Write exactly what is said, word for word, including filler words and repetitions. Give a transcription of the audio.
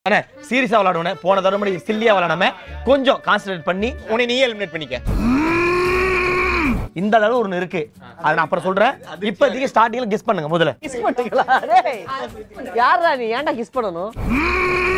அண்ணே சீரியஸா விளையாடுவனே போன தடவை மாதிரி சில்லியா விளையாடாம கொஞ்சம் கான்சன்ட்ரேட் பண்ணி உன்னை நீயே எலிமினேட் பண்ணிக்க. இந்த அளவு ஒன்னு இருக்கு, அதை நான் அப்புறம் சொல்றேன். இப்போதைக்கு ஸ்டார்டிங்ல கெஸ் பண்ணுங்க முதல்ல. கிஸ் பண்ணுங்களா? டேய் யாரா நீ? ஏன்டா கிஸ் பண்ணனும்?